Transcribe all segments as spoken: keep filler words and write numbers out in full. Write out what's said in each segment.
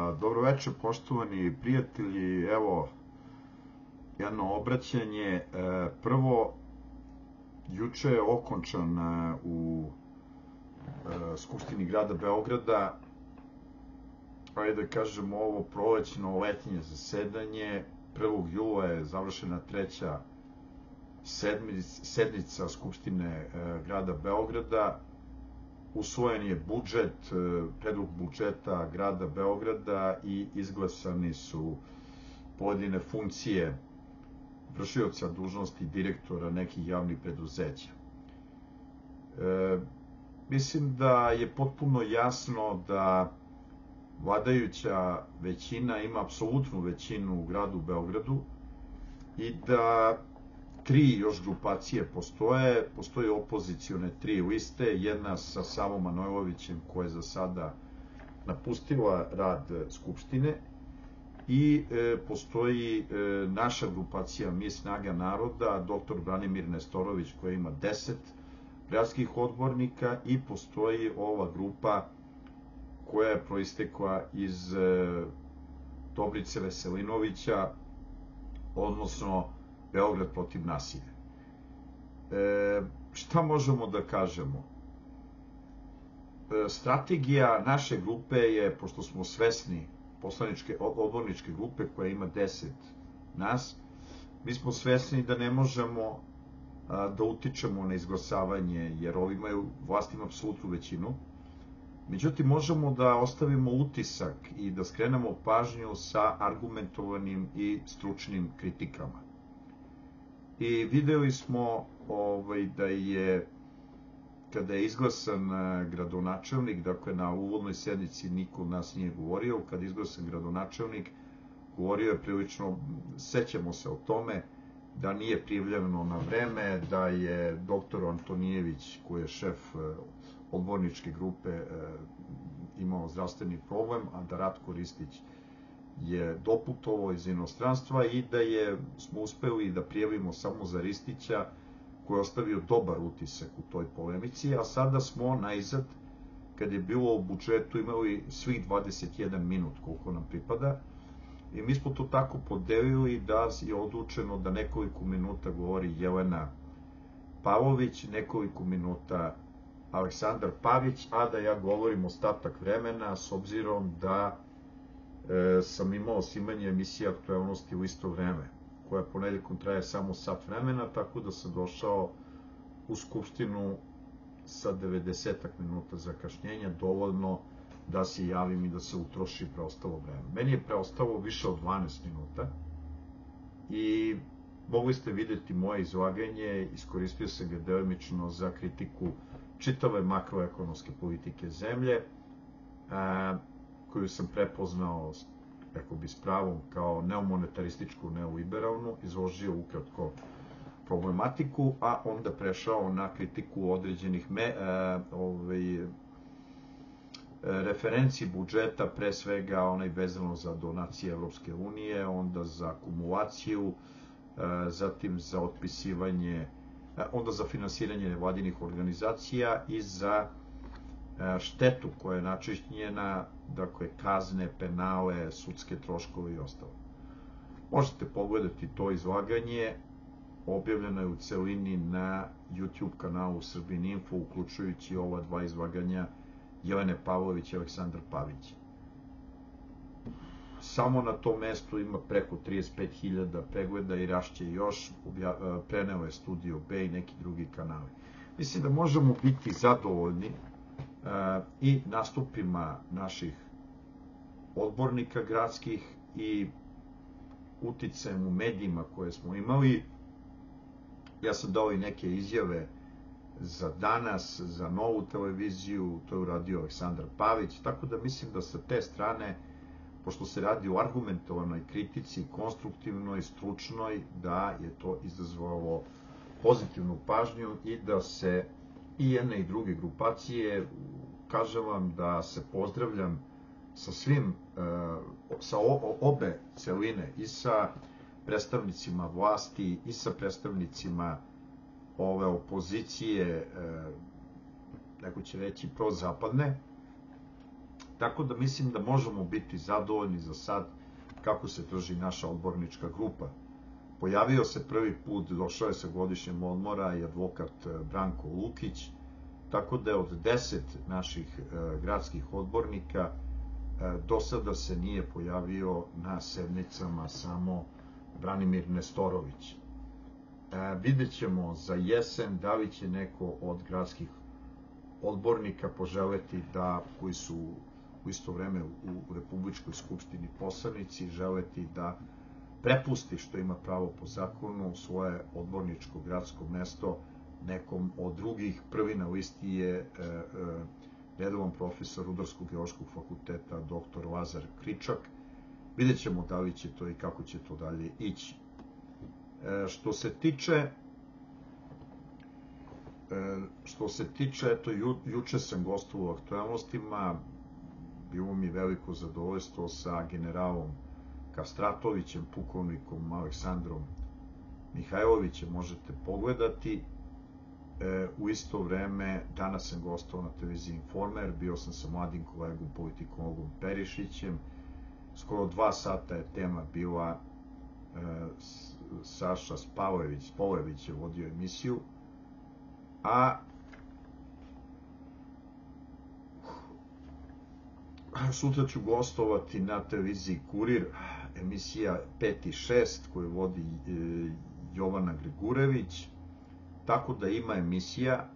Dobro večer, poštovani prijatelji. Evo, jedno obraćanje. Prvo, juče je okončan u Skupštini grada Beograda, ajde da kažemo ovo prolećno letnje zasedanje. prvog jula je završena treća sednica Skupštine grada Beograda. Usvojen je budžet, predlog budžeta grada Beograda i izglasani su pojedine funkcije vršioca dužnosti direktora nekih javnih preduzeća. E, mislim da je potpuno jasno da vladajuća većina ima apsolutnu većinu u gradu Beogradu i da tri još grupacije postoje, postoje opozicione tri liste, jedna sa Savom Manojlovićem koja je za sada napustila rad Skupštine i e, postoji e, naša grupacija Mi snaga naroda, doktor Branimir Nestorović koja ima deset gradskih odbornika i postoji ova grupa koja je proistekla iz e, Dobrice Veselinovića, odnosno Beograd protiv nasilja. E, šta možemo da kažemo? E, strategija naše grupe je, pošto smo svesni poslaničke, odborničke grupe koja ima deset nas, mi smo svesni da ne možemo a, da utičemo na izglasavanje, jer ovi imaju, vlast ima apsolutnu većinu. Međutim, možemo da ostavimo utisak i da skrenemo pažnju sa argumentovanim i stručnim kritikama. I videli smo ovaj, da je, kada je izglasan gradonačelnik, dakle na uvodnoj sednici niko od nas nije govorio, kada je izglasan gradonačelnik, govorio je prilično, sećamo se o tome, da nije prijavljeno na vreme, da je doktor Antonijević, koji je šef odborničke grupe, imao zdravstveni problem, a da Ratko Ristić je doputovao iz inostranstva i da je, smo uspeli da prijavimo samo za Ristića, koji je ostavio dobar utisak u toj polemici, a sada smo najzad, kad je bilo u budžetu, imali svih dvadeset jedan minut koliko nam pripada, i mi smo to tako podelili da je odlučeno da nekoliko minuta govori Jelena Pavlović, nekoliko minuta Aleksandar Pavić, a da ja govorim ostatak vremena, s obzirom da e, sam imao snimanje emisije aktualnosti u isto vreme, koja ponedeljkom traje samo sat vremena, tako da sam došao u Skupštinu sa devedesetak minuta zakašnjenja, dovoljno da se javim i da se utroši preostalo vreme. Meni je preostalo više od dvanaest minuta i mogli ste videti moje izlaganje, iskoristio sam ga delimično za kritiku čitave makroekonomske politike zemlje, a, koju sam prepoznao, rekao bi s pravom, kao neomonetarističku, neoliberalnu, izložio ukratko problematiku, a onda prešao na kritiku određenih me, a, ovaj, referenci budžeta, pre svega onaj vezano za donacije Evropske unije, onda za akumulaciju, zatim za otpisivanje, onda za finansiranje nevladinih organizacija i za štetu koja je načinjena, dakle kazne, penale, sudske troškove i ostalo. Možete pogledati to izlaganje, objavljeno je u celini na YouTube kanalu Srbin Info, uključujući ova dva izlaganja Jelene Pavlović i Aleksandar Pavić. Samo na tom mestu ima preko trideset pet hiljada pregleda i rašće još, preneo je Studio B i neki drugi kanali. Mislim da možemo biti zadovoljni i nastupima naših odbornika gradskih i uticajem u medijima koje smo imali. Ja sam dao i neke izjave za Danas, za Novu televiziju, to je uradio Aleksandar Pavić, tako da mislim da sa te strane, pošto se radi o argumentovanoj kritici, konstruktivnoj, stručnoj, da je to izazvalo pozitivnu pažnju i da se i jedne i druge grupacije, kažem vam da se pozdravljam sa svim, sa obe celine, i sa predstavnicima vlasti i sa predstavnicima ove opozicije, neko će reći prozapadne, Tako da mislim da možemo biti zadovoljni za sad kako se drži naša odbornička grupa. Pojavio se prvi put, došao je sa godišnjem odmora i advokat Branko Lukić, tako da je od deset naših gradskih odbornika do sada se nije pojavio na sednicama samo Branimir Nestorović. Vidjet ćemo za jesen da li će neko od gradskih odbornika poželeti da, koji su u isto vreme u Republičkoj skupštini poslanici, želeti da prepusti, što ima pravo po zakonu, svoje odborničko gradsko mesto nekom od drugih. Prvi na listi je redovan profesor Rudarsko-geološkog fakulteta doktor Lazar Kričak. Vidjet ćemo da li će to i kako će to dalje ići. Što se tiče što se tiče, eto, juče sam gostovao u aktualnostima, bilo mi veliko zadovoljstvo sa generalom Kastratovićem, pukovnikom Aleksandrom Mihajlovićem, možete pogledati. U isto vreme, danas sam gostovao na televiziji Informer, bio sam sa mladim kolegom, politikologom Perišićem. Skoro dva sata je tema bila, Saša Spavojević, Spolević je vodio emisiju, a sutra ću gostovati na televiziji Kurir, emisija pet i šest koju vodi Jovana Gregurević, tako da ima emisija.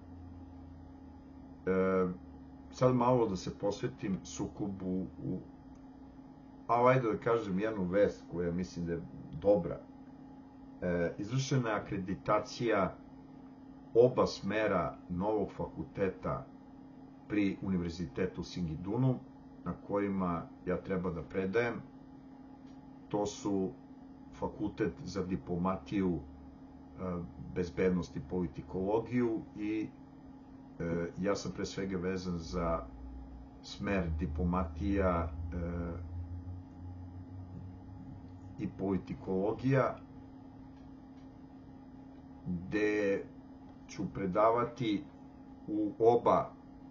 Sad malo da se posvetim sukobu, a ajde da kažem jednu vest koja mislim da je dobra. Izvršena je akreditacija oba smera novog fakulteta pri Univerzitetu u Singidunu, na kojima ja treba da predajem. To su Fakultet za diplomatiju, bezbednost i politikologiju i ja sam pre svega vezan za smer diplomatija i politikologija, gde ću predavati u oba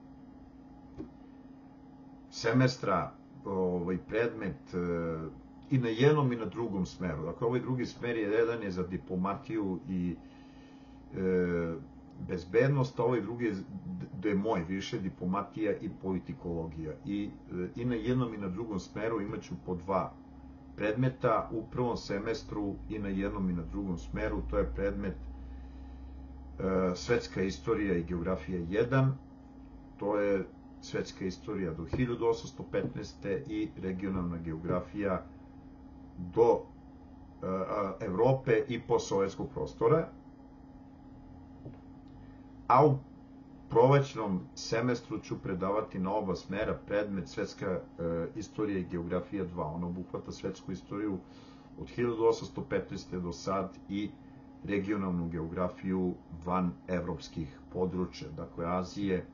semestra ovaj predmet i na jednom i na drugom smeru. Dakle, ovaj drugi smer je, jedan je za diplomatiju i e, bezbednost, a ovaj drugi je, da je moj više, diplomatija i politikologija. I, i na jednom i na drugom smeru imaću po dva predmeta. U prvom semestru i na jednom i na drugom smeru, to je predmet e, svetska istorija i geografija jedan, to je svetska istorija do hiljadu osamsto petnaeste. i regionalna geografija do Evrope i postsovjetskog prostora. A u prolećnom semestru ću predavati na oba smera predmet svetska istorija i geografija dva. Ono obuhvata svetsku istoriju od hiljadu osamsto petnaeste. do sad i regionalnu geografiju van evropskih područja, dakle Azije,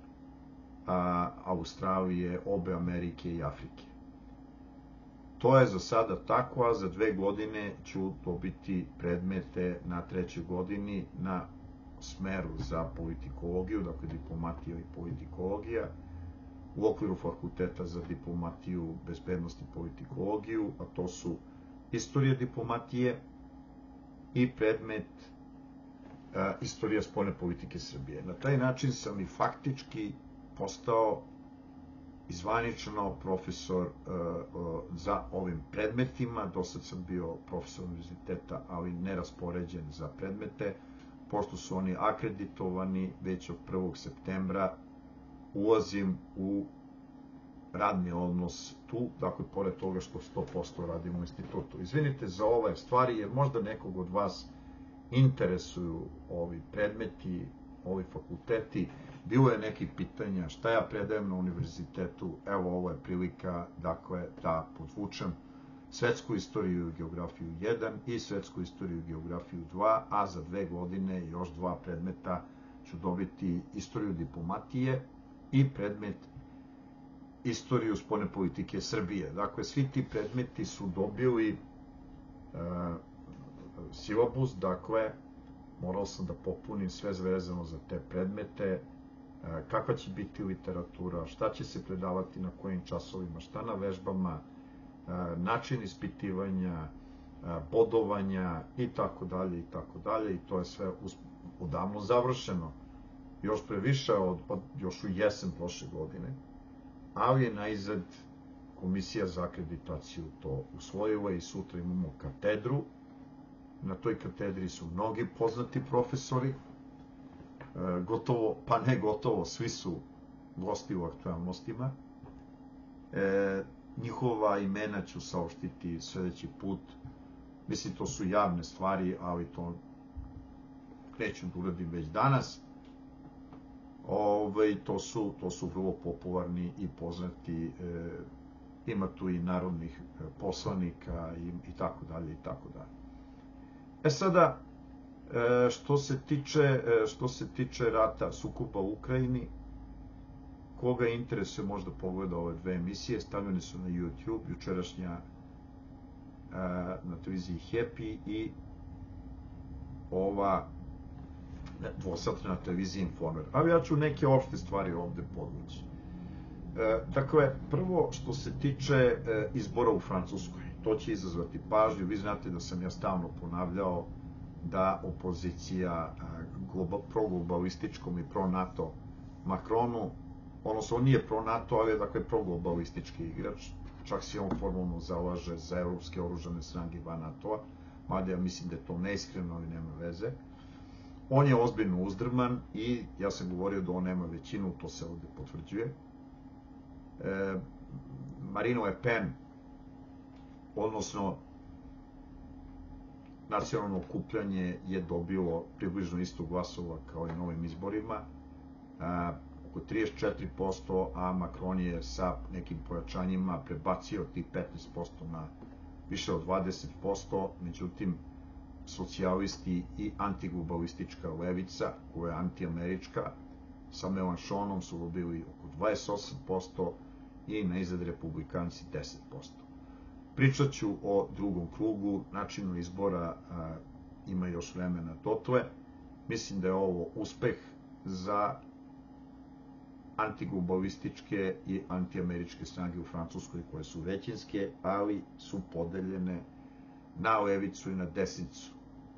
Australije, obe Amerike i Afrike. To je za sada tako, a za dve godine ću dobiti predmete na trećoj godini na smeru za politikologiju, dakle diplomatija i politikologija, u okviru Fakulteta za diplomatiju, bezbednost i politikologiju, a to su istorija diplomatije i predmet a, istorija spoljne politike Srbije. Na taj način sam i faktički postao izvanično profesor za ovim predmetima. Do sad sam bio profesor univerziteta, ali neraspoređen za predmete. Pošto su oni akreditovani, već od prvog septembra ulazim u radni odnos tu, dakle, pored toga što sto posto radim u institutu. Izvinite za ove stvari, jer možda nekog od vas interesuju ovi predmeti, ovi fakulteti. Bilo je nekih pitanja šta ja predajem na univerzitetu. Evo, ovo je prilika, dakle, da podvučem svetsku istoriju i geografiju jedan i svetsku istoriju i geografiju dva, a za dve godine još dva predmeta ću dobiti istoriju diplomatije i predmet istoriju spoljne politike Srbije. Dakle, svi ti predmeti su dobili e, silabus, dakle, morao sam da popunim sve vezano za te predmete, kakva će biti literatura, šta će se predavati na kojim časovima, šta na vežbama, način ispitivanja, bodovanja i tako dalje i tako dalje, i to je sve odavno završeno, još pre više od, od još u jesen prošle godine, ali je naizad Komisija za akreditaciju to usvojila i sutra imamo katedru. Na toj katedri su mnogi poznati profesori, gotovo, pa ne gotovo, svi su gosti u aktualnostima. E, njihova imena ću saopštiti sledeći put. Mislim, to su javne stvari, ali to neću da uradim već danas. Ove, to, su, to su vrlo popularni i poznati, e, ima tu i narodnih poslanika i, i tako dalje i tako dalje. E sada, e, što se tiče, e, što se tiče rata, sukoba u Ukrajini, koga interesuje možda pogleda ove dve emisije, stavljene su na YouTube, jučerašnja e, na televiziji Happy i ova dvosatna na televiziji Informer. Ali ja ću neke opšte stvari ovde podvući. E, dakle, prvo što se tiče e, izbora u Francuskoj, to će izazvati pažnju. Vi znate da sam ja stalno ponavljao da opozicija globa, proglobalističkom i pro-NATO Macronu, odnosno on nije pro-NATO, ali je dakle proglobalistički igrač, čak se on formalno zalaže za evropske oružane snage van NATO-a, mada ja mislim da je to neiskreno, ali nema veze. On je ozbiljno uzdrman i ja sam govorio da on nema većinu, to se ovde potvrđuje. E, Marine Le Pen, odnosno nacionalno okupljanje, je dobilo približno isto glasova kao i na ovim izborima, a, oko trideset četiri posto, a Macron je sa nekim pojačanjima prebacio tih petnaest posto na više od dvadeset posto, međutim socijalisti i antiglobalistička levica, koja je antiamerička, sa Melanchonom su dobili oko dvadeset osam posto i naizad republikanci deset posto. Pričat ću o drugom krugu, načinu izbora, a, ima još vremena dotle. Mislim da je ovo uspeh za antiglobalističke i antiameričke snage u Francuskoj, koje su većinske, ali su podeljene na levicu i na desnicu.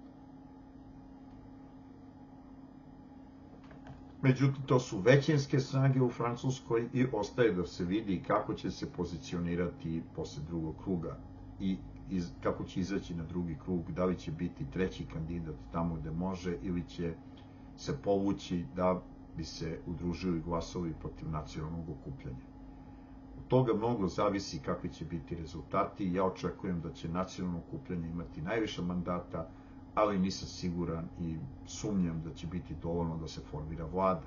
Međutim, to su većinske snage u Francuskoj i ostaje da se vidi kako će se pozicionirati posle drugog kruga i iz, kako će izaći na drugi krug, da li će biti treći kandidat tamo gde može ili će se povući da bi se udružili glasovi protiv nacionalnog okupljanja. Od toga mnogo zavisi kakvi će biti rezultati. Ja očekujem da će nacionalno okupljanje imati najviše mandata, ali nisam siguran i sumnjam da će biti dovoljno da se formira vlada.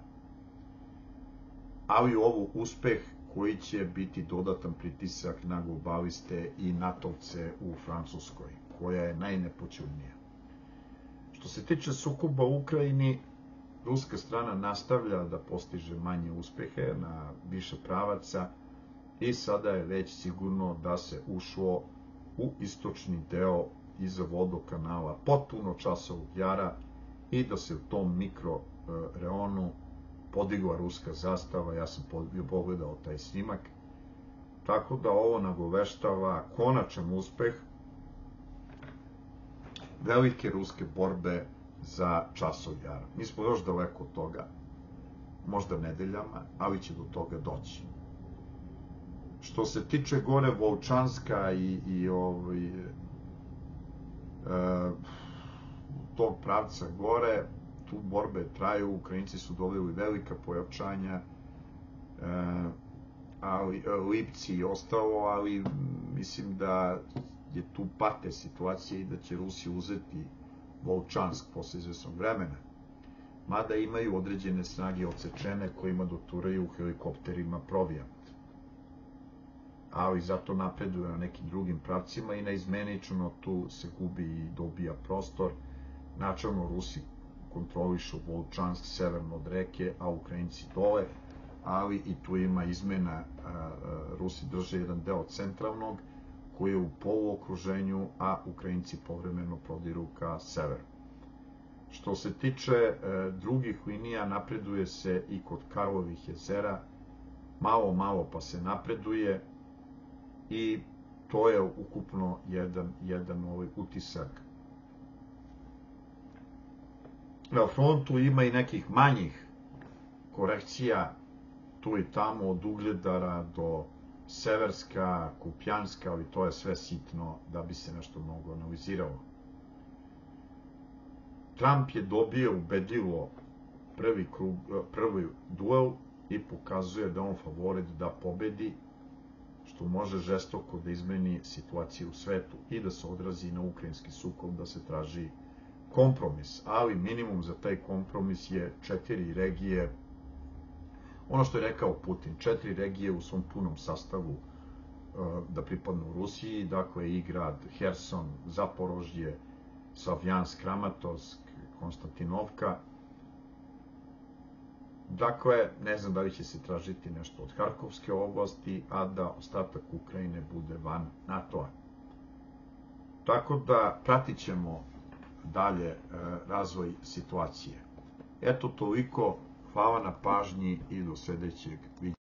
Ali ovo uspeh koji će biti dodatan pritisak na globaliste i natovce u Francuskoj, koja je najnepoćudnija. Što se tiče sukoba u Ukrajini, ruska strana nastavlja da postiže manje uspehe na više pravaca i sada je već sigurno da se ušlo u istočni deo iza vodokanala potpuno Časovog Jara i da se u tom mikro reonu podigla ruska zastava. Ja sam pogledao taj snimak, tako da ovo nagoveštava konačan uspeh velike ruske borbe za Časov Jar. Mi smo još daleko od toga, možda nedeljama, ali će do toga doći. Što se tiče gore Volčanska i, i ovaj, e, tog pravca gore, tu borbe traju, Ukrajinci su dobili velika pojačanja, e, ali Lipci i ostalo, ali mislim da je tu pate situacija i da će Rusi uzeti Volčansk posle izvesnog vremena. Mada imaju određene snage odsečene kojima doturaju helikopterima provijat. Ali zato napreduju na nekim drugim pravcima i neizmenično tu se gubi i dobija prostor. Načalno Rusi kontrolišu Volčansk severno od reke, a Ukrajinci dole, ali i tu ima izmena. Rusi drže jedan deo centralnog koji je u poluokruženju, a Ukrajinci povremeno prodiru ka severu. Što se tiče e, drugih linija, napreduje se i kod Karlovih jezera, malo, malo pa se napreduje i to je ukupno jedan, jedan ovaj utisak. Na frontu ima i nekih manjih korekcija, tu i tamo, od Ugledara do Severska, Kupjanska, ali to je sve sitno da bi se nešto mnogo analiziralo. Trump je dobio ubedljivo prvi, krug, prvi duel i pokazuje da on favorit da pobedi, što može žestoko da izmeni situaciju u svetu i da se odrazi na ukrajinski sukob, da se traži kompromis, ali minimum za taj kompromis je četiri regije, ono što je rekao Putin, četiri regije u svom punom sastavu da pripadnu Rusiji, dakle i grad Herson, Zaporožje, Savjansk, Kramatorsk, Konstantinovka. Dakle, ne znam da li će se tražiti nešto od Harkovske oblasti, a da ostatak Ukrajine bude van NATO-a. Tako da pratit ćemo dalje razvoj situacije. Eto toliko, hvala na pažnji i do sledećeg videa.